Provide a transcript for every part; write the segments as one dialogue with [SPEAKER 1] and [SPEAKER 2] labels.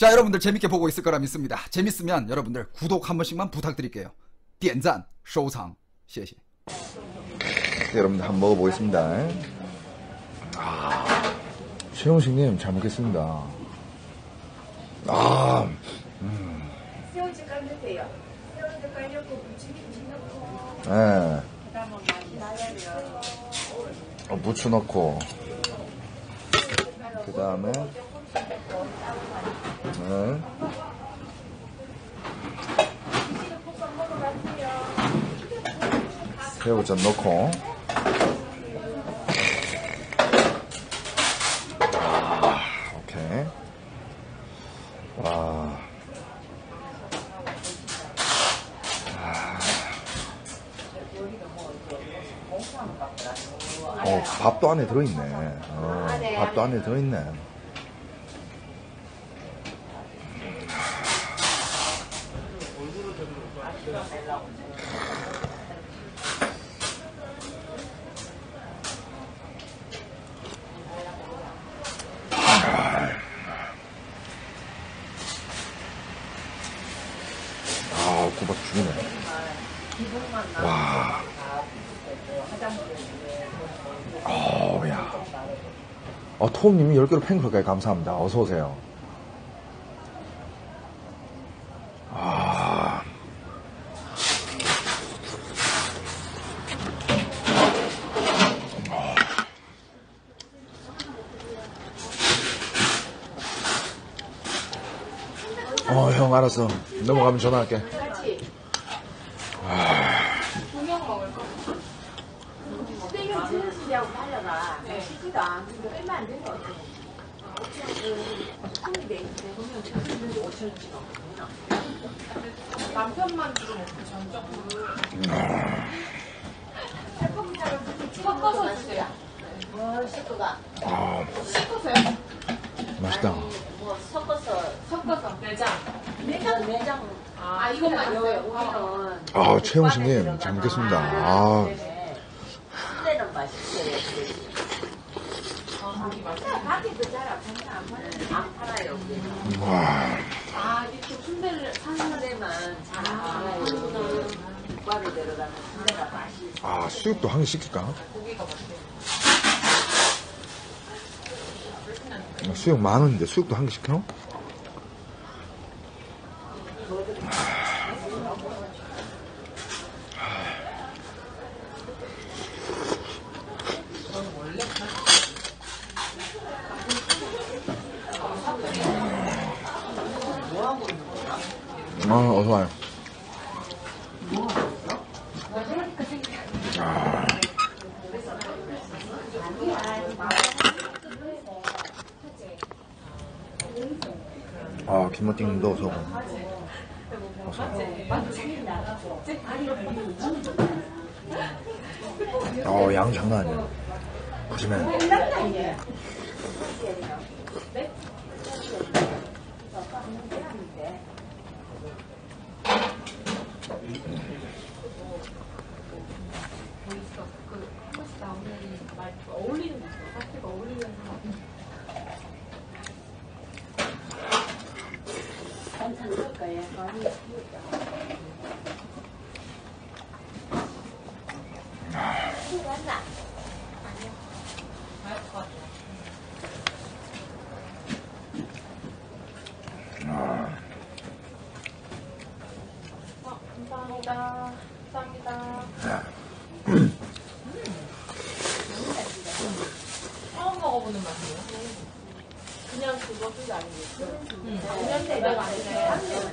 [SPEAKER 1] 자, 여러분들 재밌게 보고 있을 거라 믿습니다. 재밌으면 여러분들 구독 한 번씩만 부탁드릴게요. 点赞收藏谢谢.
[SPEAKER 2] 여러분들 한번 먹어보겠습니다. 최용식님 잘 먹겠습니다.
[SPEAKER 3] 새우젓 깔려세요. 새우젓 깔렸고 부추김치 넣고.
[SPEAKER 2] 예.
[SPEAKER 3] 그다음에
[SPEAKER 2] 부추 넣고. 그 다음에 새우젓 넣고. 오케이. 와. 밥도 안에 들어있네. 밥도 안에 들어있네. 국밥 죽이네. 와. 야. 토음님이 10개로 팬클럽까지 감사합니다. 어서오세요. 형, 알았어. 넘어가면 전화할게.
[SPEAKER 3] 두명 먹을 거. 수대경 지은씨하고 달려가. 시키도 안 근데 얼마 안 된 거 같아. 손이 돼 있는데 보면 지은씨 5천원씩 넘구나. 남편만 주로 먹고 전적으로. 섞어서 주세요. 식구가. 섞어서요?
[SPEAKER 2] 맛있다.
[SPEAKER 3] 뭐 섞어서 내장 이것만 있어요. 우리는
[SPEAKER 2] 최용식님 잘 먹겠습니다.
[SPEAKER 3] 순대는 맛있어요. 밖에도 잘 안 팔아요.
[SPEAKER 2] 와.
[SPEAKER 3] 이렇게 순대를 사는 데만 잘 안 팔아요. 국밥에 들어가는 순대가 맛있어요.
[SPEAKER 2] 수육도 한 개 시킬까? 수육 많은데 수육도 한 개 시켜? 어서와요. 김어띵님도 어서오고. 양 장난 아니야. 보시면.
[SPEAKER 3] 어울리는 거 있어. 사태가 어울리는 거. 반찬 넣을까요? 많이 왔나? 아니요. 맛있을 것 같아요. 감사합니다. 감사합니다. 처음 먹어보는 맛이에요. 그냥 그것도 아니겠죠. 그냥 대박 아니네.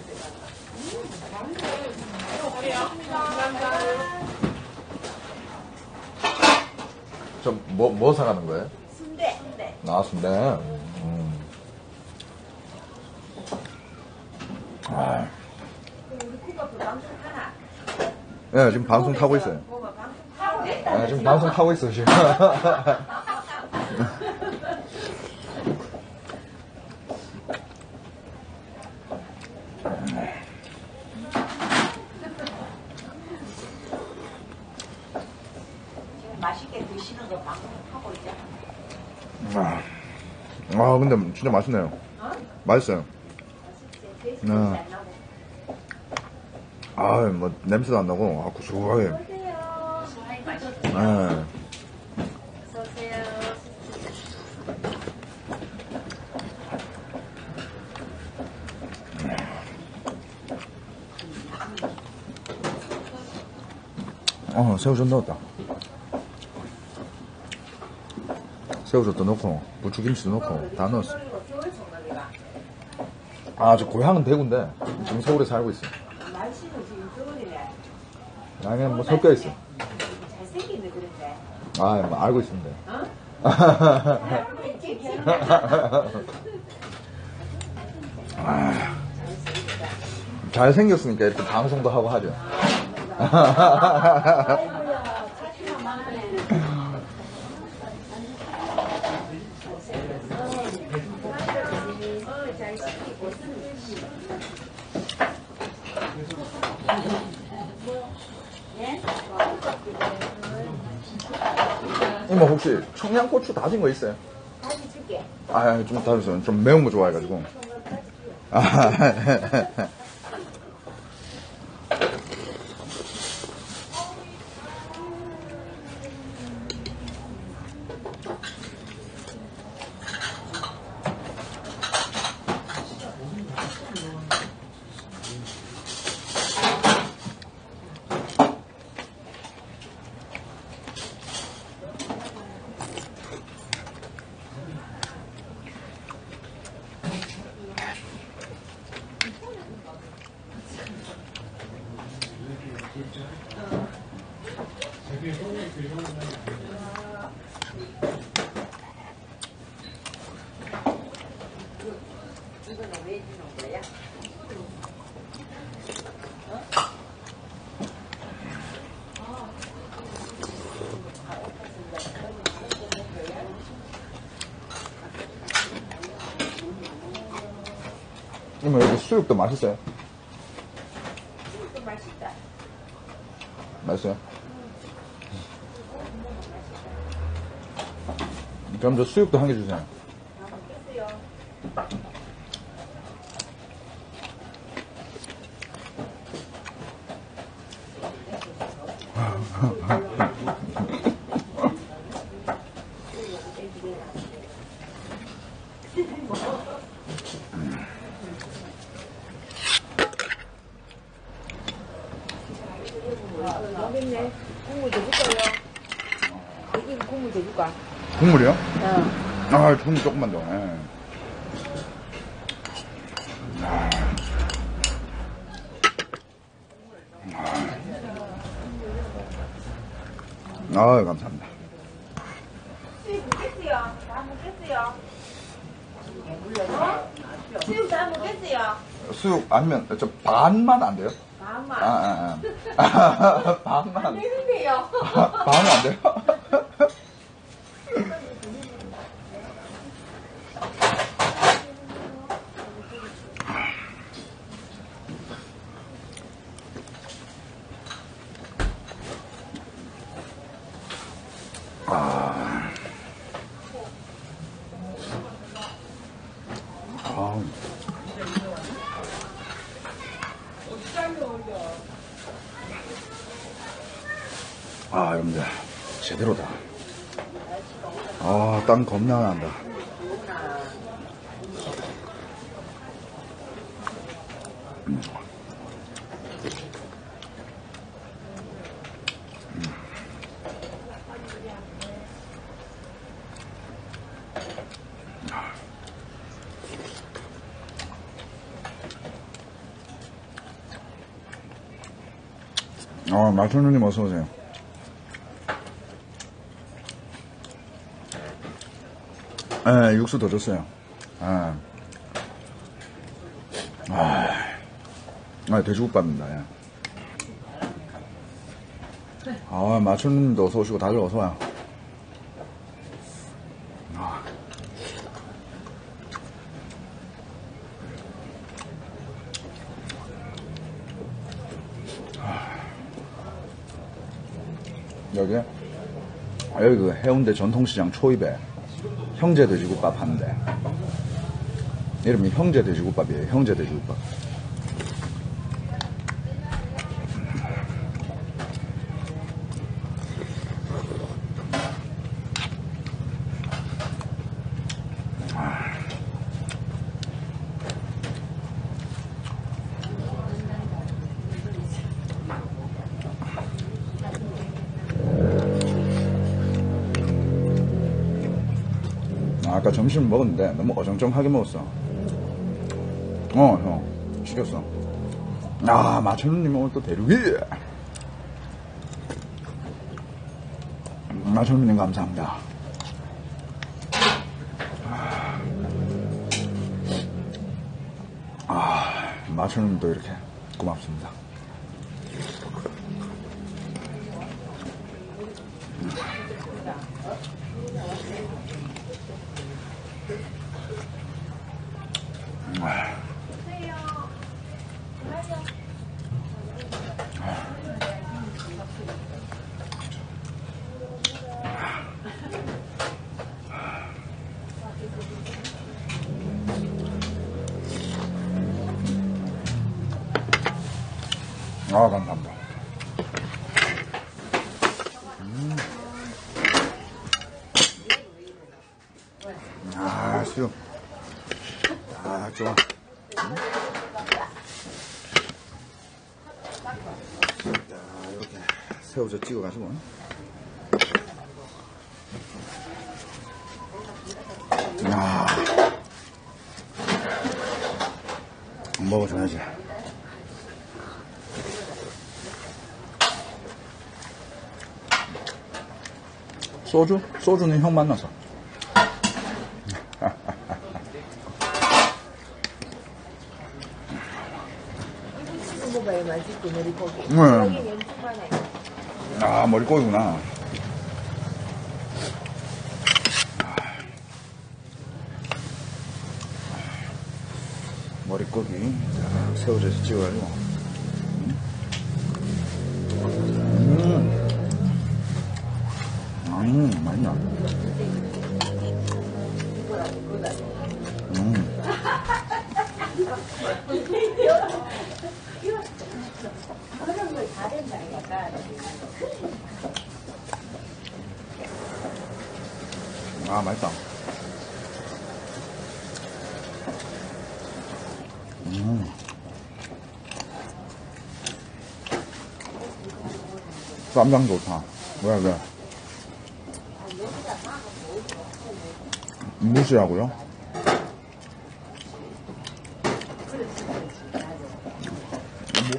[SPEAKER 3] 감사합니다.
[SPEAKER 2] 뭐 사가는 거예요?
[SPEAKER 3] 순대.
[SPEAKER 2] 순대.
[SPEAKER 3] 우리 국밥도 방송 하나.
[SPEAKER 2] 네, 지금 방송 타고 있어요. 네, 지금 방송 타고 있어요, 지금.
[SPEAKER 3] 맛있게 드시는 거 방송하고 있잖아.
[SPEAKER 2] 근데 진짜 맛있네요. 맛있어요. 네. 아, 뭐, 냄새도 안 나고, 아, 구수하게. 네. 새우젓 넣었다. 새우젓도 넣고, 부추김치도 넣고, 다 넣었어. 아, 저 고향은 대구인데, 지금 서울에 살고 있어.
[SPEAKER 3] 날씨는 지금 겨울이네.
[SPEAKER 2] 그냥 뭐 섞여 있어.
[SPEAKER 3] 잘생기네, 그런데.
[SPEAKER 2] 아, 뭐 알고 있습니다. 잘생겼으니까 이렇게 방송도 하고 하죠. 이모 혹시 청양고추 다진 거 있어요?
[SPEAKER 3] 다시 줄게.
[SPEAKER 2] 아, 좀 다졌어요. 좀 매운 거 좋아해가지고.
[SPEAKER 3] 이거는 왜 주는 거야?
[SPEAKER 2] 이모 여기 수육도 맛있어요?
[SPEAKER 3] 좀 맛있다.
[SPEAKER 2] 맛있어요? 그럼 저 수육도 한 개 주세요.
[SPEAKER 3] 먹겠어요. 여기네. 국물 더 줄까요? 여기 국물 더 줄까?
[SPEAKER 2] 국물이요?
[SPEAKER 3] 어.
[SPEAKER 2] 아, 국물 조금만 더. 예. 아, 감사합니다.
[SPEAKER 3] 수육 먹겠어요. 다 먹겠어요. 어? 수육 다 먹겠어요.
[SPEAKER 2] 수육 아니면 저 반만 안 돼요?
[SPEAKER 3] 마음만.
[SPEAKER 2] 반만.
[SPEAKER 3] 안 되는데요.
[SPEAKER 2] 반은 안 돼요? 아, 여러분들, 제대로다. 아, 땀 겁나 난다. 마천루님 어서오세요. 예, 육수 더 줬어요. 돼지국밥입니다. 예. 마천루님도 어서오시고 다들 어서와요. 여기 그 해운대 전통시장 초입에 형제 돼지국밥 하는데 이름이 형제 돼지국밥이에요. 형제 돼지국밥. 아까 점심 먹었는데 너무 어정쩡하게 먹었어. 형 시켰어. 아, 마천루님 오늘 또 대륙이. 마천루님 감사합니다. 마천루님도 이렇게 고맙습니다. 감사합니다. 수육. 좋아. 이렇게 새우젓 찍어가지고. 먹어줘야지. 소주? 소주는 형 만나서.
[SPEAKER 3] 먹어야 맛있고 머리고기.
[SPEAKER 2] 머리고기구나. 머리고기. 새우젓 찍어가지고. 맛있나? 맛있다. 쌈장 좋다. 왜? 무시라고요? 못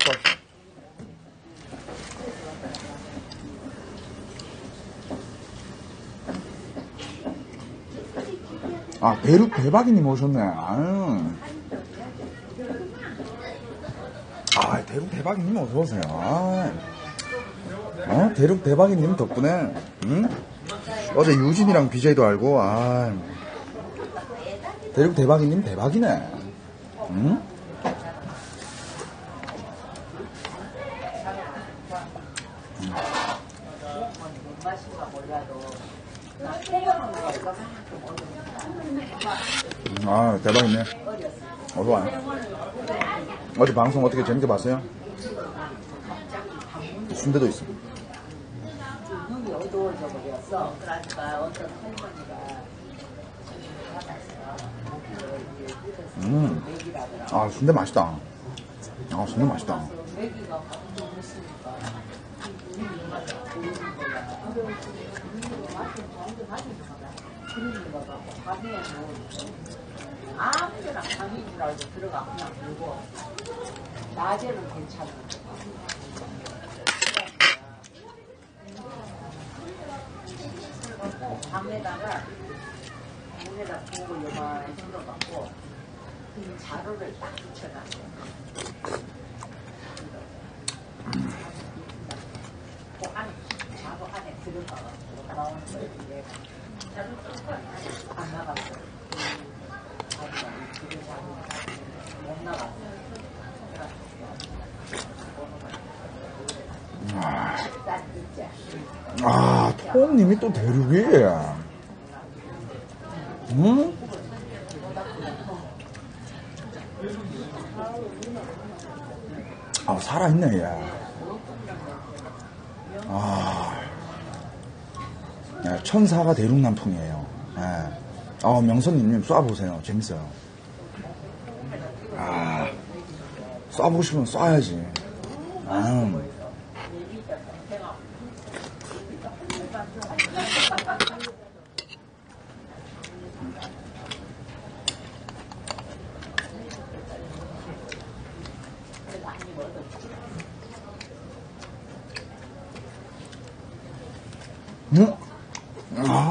[SPEAKER 2] 봤어. 대륙 대박이님 오셨네. 대륙 대박이님 어서오세요. 대륙 대박이님 덕분에, 어제 유진이랑 BJ도 알고, 대륙 대박이님 대박이네. 대박이네. 어서와요. 어제 방송 어떻게 재밌게 봤어요? 순대도 있어.
[SPEAKER 3] 눈이 어두워져 버렸어. 그러니까 어떤 할머니가
[SPEAKER 2] 순대 맛있다. 순대 맛있다.
[SPEAKER 3] 아무데나 감인 줄 알고 들어가 그냥 들고 낮에는 괜찮아. 밤에다가 문에다 보고 요만히 들어갖고 그 자루를 딱 붙여놨어요. 그 안에 자루 안에 들어가가지고 나오는 거예요. 자루 안 나갔어요. 못 나갔어요.
[SPEAKER 2] 토님이 또 대륙이. 아, 살아있네, 얘. 아. 네, 천사가 대륙남풍이에요. 네. 아, 명선님 쏴보세요. 재밌어요. 아, 쏴보고 싶으면 쏴야지. 아.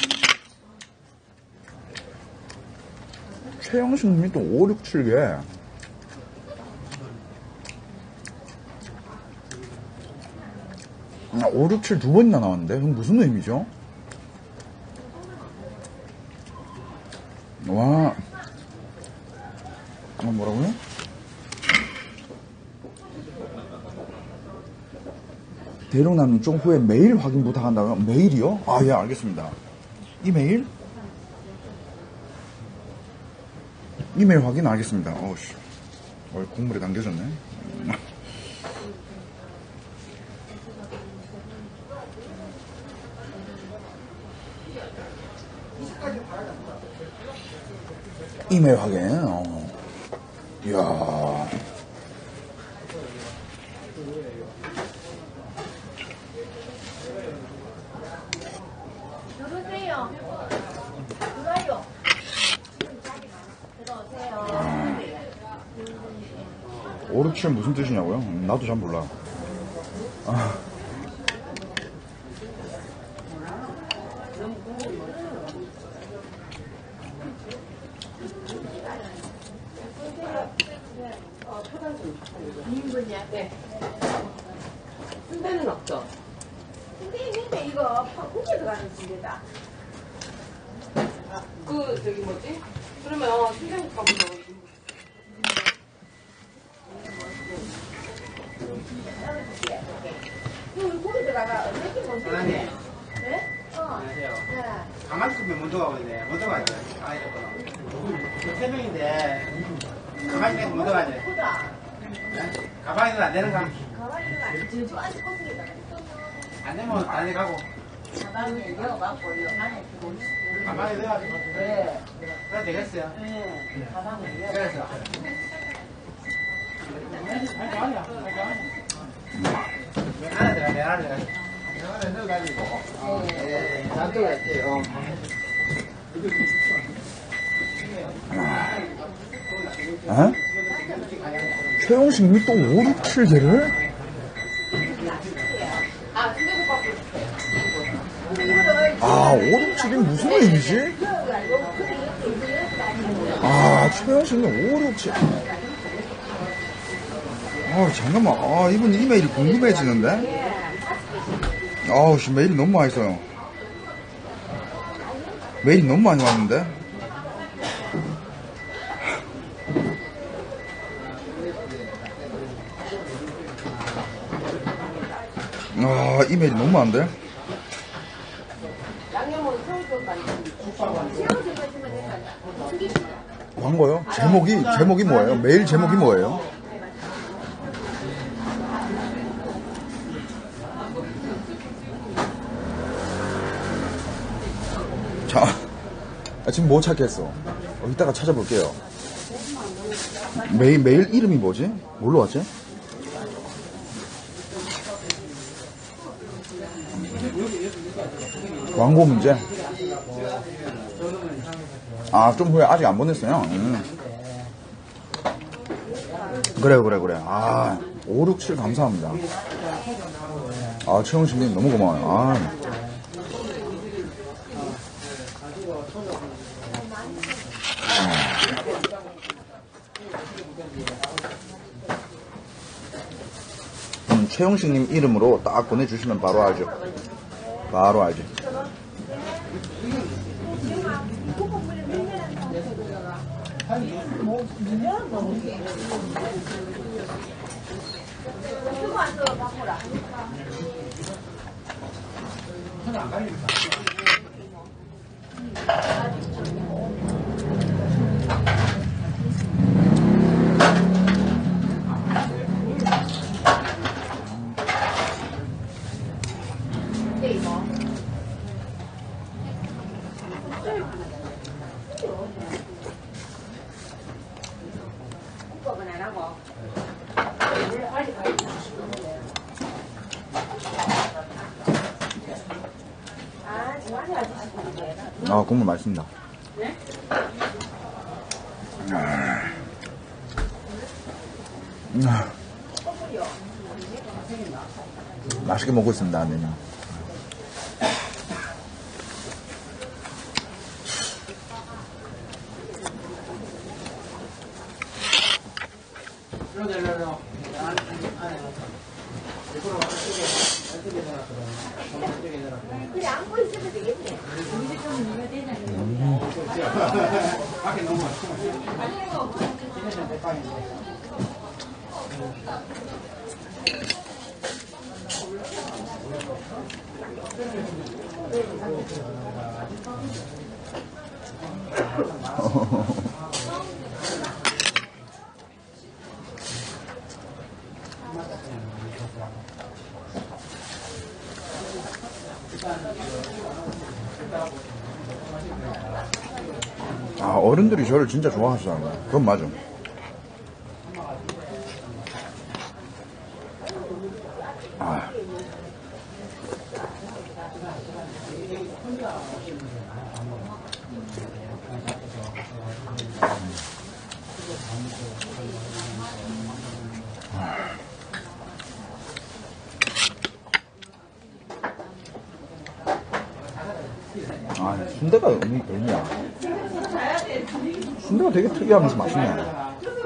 [SPEAKER 2] 최영식님이 또 5, 6, 7개. 5, 6, 7 두 번이나 나왔는데? 그럼 무슨 의미죠? 와. 뭐라고요? 대륙남님 좀 후에 메일 확인 부탁한다고요? 메일이요? 아, 예, 알겠습니다. 이메일? 이메일 확인 알겠습니다. 어우씨. 국물에 담겨졌네. 이메일 확인. 이야.
[SPEAKER 3] 들어오세요. 들어와요. 들어오세요.
[SPEAKER 2] 5, 6, 7 무슨 뜻이냐고요? 나도 잘 몰라. 아.
[SPEAKER 3] 네.
[SPEAKER 4] 순대는 없죠?
[SPEAKER 3] 근데 있는데 이거 국에 들어가는 집이다.
[SPEAKER 4] 저기 뭐지? 그러면 순대국밥으로
[SPEAKER 3] 그 국에 들어가 어떻게 먼저?
[SPEAKER 5] 사장님.
[SPEAKER 3] 네?
[SPEAKER 5] 안녕하세요.
[SPEAKER 3] 네.
[SPEAKER 5] 가마솥에 먼저 가고 있네. 먼저 가야 돼. 아, 이랬구나. 세 명인데, 가만히 있는 먼저 가야 돼.
[SPEAKER 3] 보다.
[SPEAKER 5] 가방이 안 되는 가.
[SPEAKER 3] 가만히 있는 저 안에 껍질에다.
[SPEAKER 5] 안 되면 안에 가고.
[SPEAKER 3] 가방에 넣어갖고 안에 두고.
[SPEAKER 5] 가방에 넣어가지고.
[SPEAKER 3] 네.
[SPEAKER 5] 그래 되겠어요.
[SPEAKER 3] 네. 가방에 넣어.
[SPEAKER 5] 그래서. 왜 안에 들어가, 내 안에 들어가. 내 안에 넣어가지고. 놔두고 할게요.
[SPEAKER 2] 에? 최영식님이 또 5, 6, 7개를?
[SPEAKER 4] 아 순대국밥으로
[SPEAKER 2] 아, 5, 6, 7이 무슨 의미지? 아, 최영식님 5, 6, 7. 아, 잠깐만. 아, 이분 이메일이 궁금해지는데? 아우, 씨, 메일이 너무 많이 써요. 메일이 너무 많이 왔는데? 아, 이메일이 너무 많은데?
[SPEAKER 4] 양념은 새우젓
[SPEAKER 2] 광고요? 제목이 뭐예요? 메일 제목이 뭐예요? 자, 지금 뭐 찾겠어? 이따가 찾아볼게요. 메일 이름이 뭐지? 뭘로 왔지? 광고 문제? 아, 좀 후에 아직 안 보냈어요? 그래. 아, 5, 6, 7 감사합니다. 아, 최영식님 너무 고마워요. 아. 최영식님 이름으로 딱 보내주시면 바로 알죠. 바로 알지.
[SPEAKER 3] 하고. 빨리 가야 돼. 아, 좋아하는 아저씨.
[SPEAKER 2] 아, 국물 맛있습니다.
[SPEAKER 3] 네?
[SPEAKER 2] 맛있게 먹고 있습니다, 메뉴.
[SPEAKER 3] 그래, 안고 있으면 되겠네.
[SPEAKER 5] 밖에 너무 대빵인데.
[SPEAKER 2] 아, 어른들이 저를 진짜 좋아하시더라고요. 그건 맞아. 아. 아, 순대가 얼마야? 순대가 되게 특이하면서 맛있네.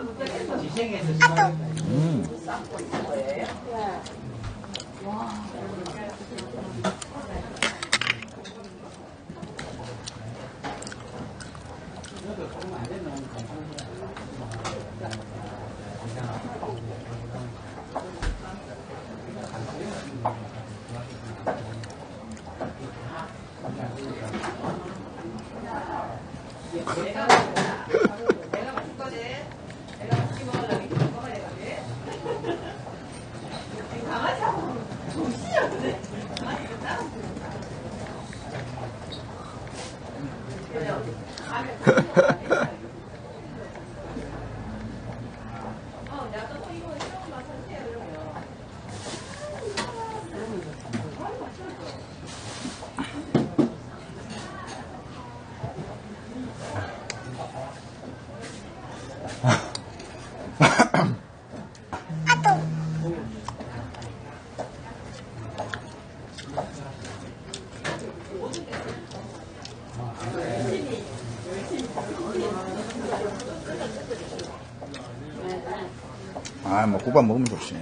[SPEAKER 2] 아, 뭐 국밥 먹으면 좋지.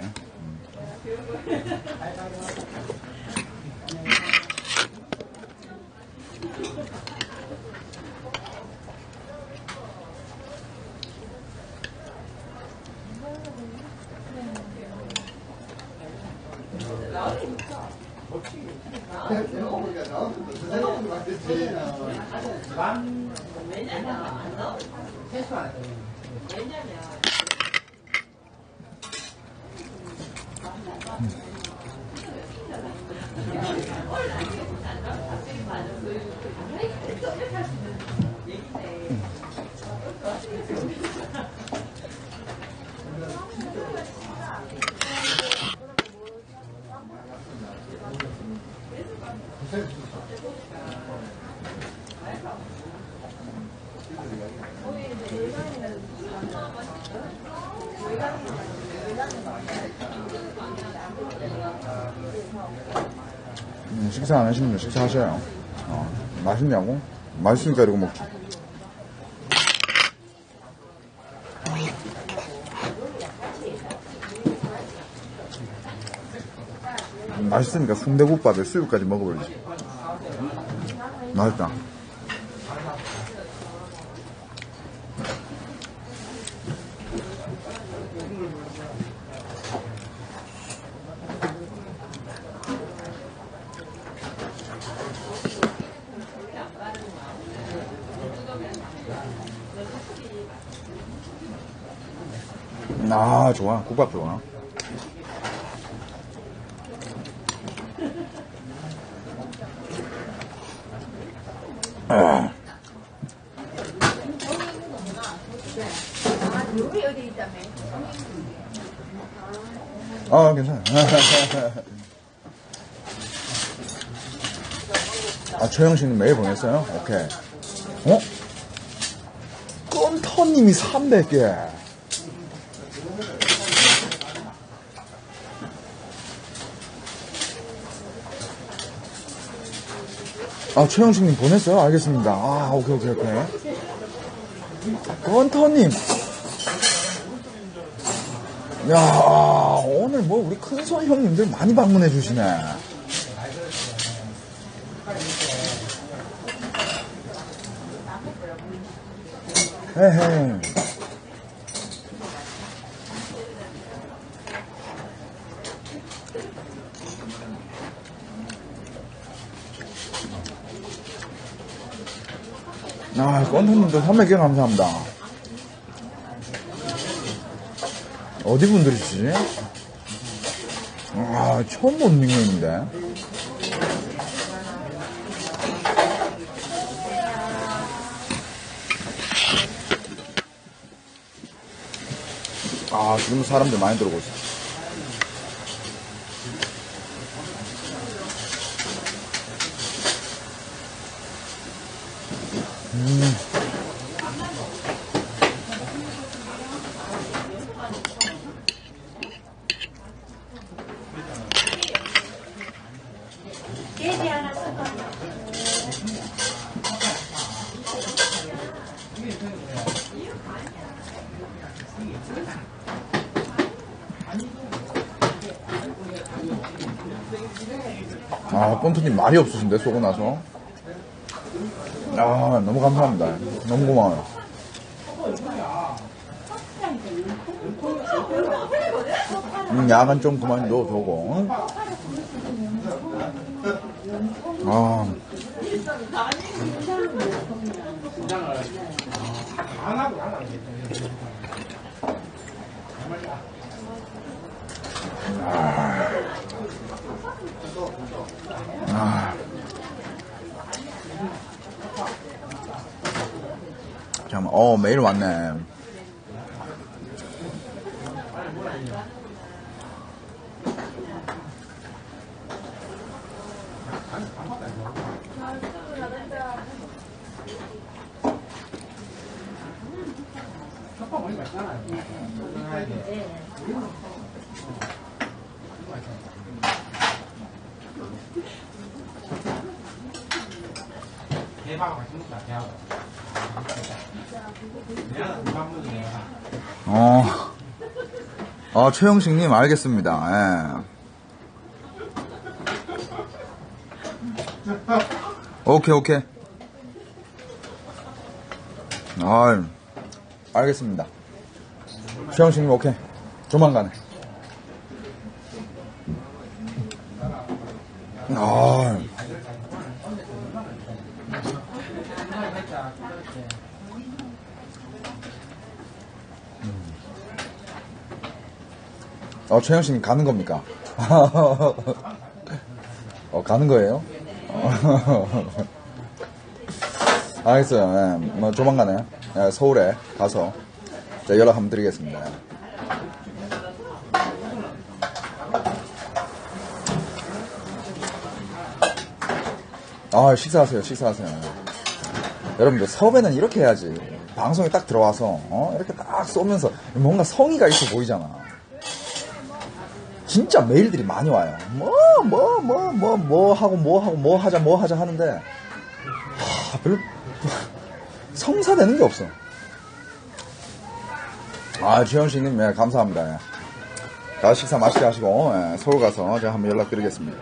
[SPEAKER 2] 식사 안 하시는 분 식사하셔요. 맛있냐고? 맛있으니까 이러고 먹지. 맛있으니까 순대국밥에 수육까지 먹어버리지. 맛있다. 아, 좋아. 국밥 좋아.
[SPEAKER 3] 여기 어디 있다며?
[SPEAKER 2] 아, 괜찮아요. 아, 최영신님 메일 보냈어요? 오케이. 어? 껌터님이 300개. 아, 최영식님 보냈어요? 알겠습니다. 아, 오케이. 건터님. 야, 오늘 뭐 우리 큰손 형님들 많이 방문해 주시네. 헤헤. 아, 건터님도 300개 감사합니다. 어디 분들이시지? 아, 처음 본 닉네임인데. 아, 지금 사람들 많이 들어오고 있어.
[SPEAKER 3] 돼지 하나 섞어.
[SPEAKER 2] 아, 꼰트님 말이 없으신데, 쏘고 나서. 아, 너무 감사합니다. 너무 고마워요. 약은 좀 그만 넣어두고. 아. 잠깐만, 메일 왔네.
[SPEAKER 5] 대박 맛있다, 대박.
[SPEAKER 2] 최영식님, 알겠습니다. 예. 오케이. 알겠습니다. 최영식님, 오케이. 조만간에. 최영식님 가는 겁니까? 가는 거예요? 알겠어요. 뭐 조만간에 서울에 가서 연락 한번 드리겠습니다. 식사하세요. 여러분들 섭외는 이렇게 해야지. 방송에 딱 들어와서 이렇게 딱 쏘면서 뭔가 성의가 있어 보이잖아. 진짜 메일들이 많이 와요. 뭐 하자 하는데 별로 성사되는 게 없어. 주현씨님, 감사합니다. 가서 식사 맛있게 하시고, 서울 가서 제가 한번 연락드리겠습니다.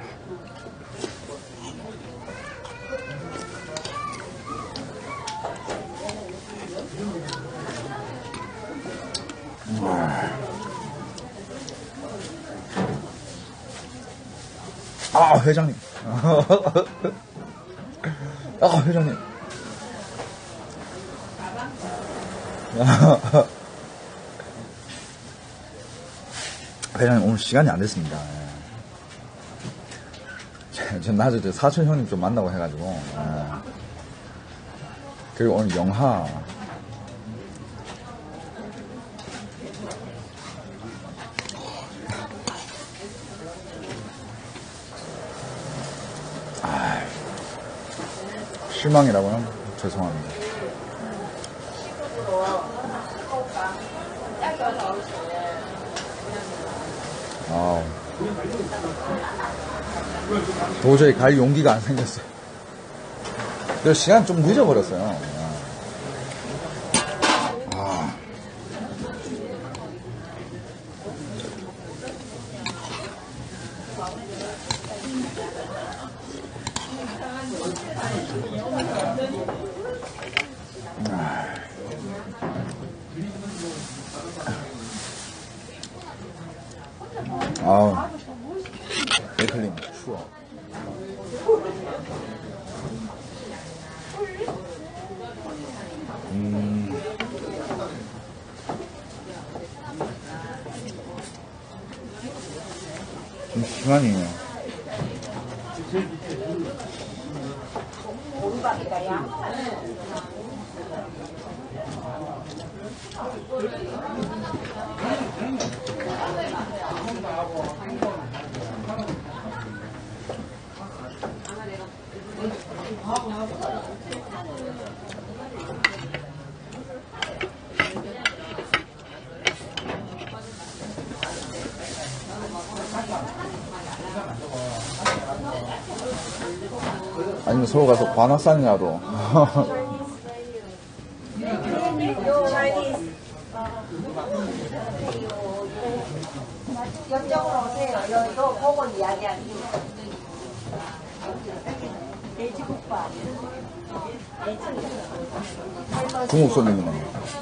[SPEAKER 2] 회장님. 회장님. 회장님, 오늘 시간이 안 됐습니다. 전 낮에 사촌 형님 좀 만나고 해가지고. 그리고 오늘 영하 실망이라고요? 죄송합니다. 아우. 도저히 갈 용기가 안 생겼어요. 근데 시간 좀 늦어버렸어요. 아. 아우. 베이클림 추워. 좀 시간이에요. 아니면 서울 가서 관악산이라도.
[SPEAKER 3] 옆쪽으로 오세요. 이거 보고 이야기하는 돼지국밥.
[SPEAKER 2] 중국 손님이네.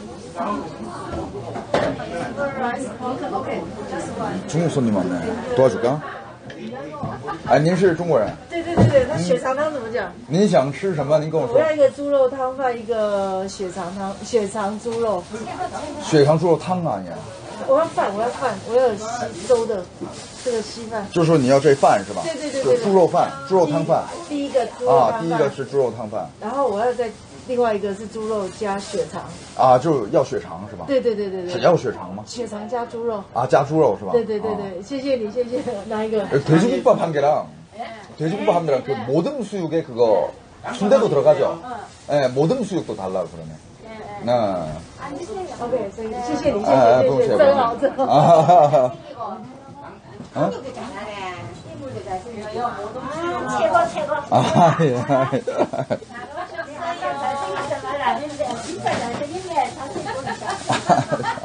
[SPEAKER 2] 중국 손님 왔네. 도와줄까? 哎，您是中国人？
[SPEAKER 6] 对对对对，那血肠汤怎么讲？
[SPEAKER 2] 您想吃什么？您跟我说。
[SPEAKER 6] 我要一个猪肉汤饭，一个血肠汤，血肠猪肉。
[SPEAKER 2] 血肠猪肉汤啊，你？
[SPEAKER 6] 我要饭，我要有稀粥的，这个稀饭。
[SPEAKER 2] 就是说你要这饭是吧？
[SPEAKER 6] 对对对对。
[SPEAKER 2] 就是猪肉饭，猪肉汤饭。
[SPEAKER 6] 第一个猪肉汤饭。
[SPEAKER 2] 啊，第一个是猪肉汤饭。
[SPEAKER 6] 然后我要再另外一个是猪肉加血肠。
[SPEAKER 2] 啊，就是要血肠是吧？
[SPEAKER 6] 对对对对对。
[SPEAKER 2] 是要血肠吗？
[SPEAKER 6] 血肠加猪肉。
[SPEAKER 2] 啊，加猪肉是吧？
[SPEAKER 6] 对对对对，谢谢你，谢谢。哪一个？
[SPEAKER 2] 돼지국밥 한 개랑 돼지국밥 한 개랑 그 모듬 수육에 그거 순대도 들어가죠. 예, 모듬 수육도 달라 그러네. 네.
[SPEAKER 6] OK， 所以谢谢你，谢谢谢谢，真好真好。
[SPEAKER 2] 아, 어?
[SPEAKER 3] 최고 최고.
[SPEAKER 2] 아, 예.
[SPEAKER 3] 잘생겼어 말 안 했는데 진짜 잘생겼네. 자세히 보니까.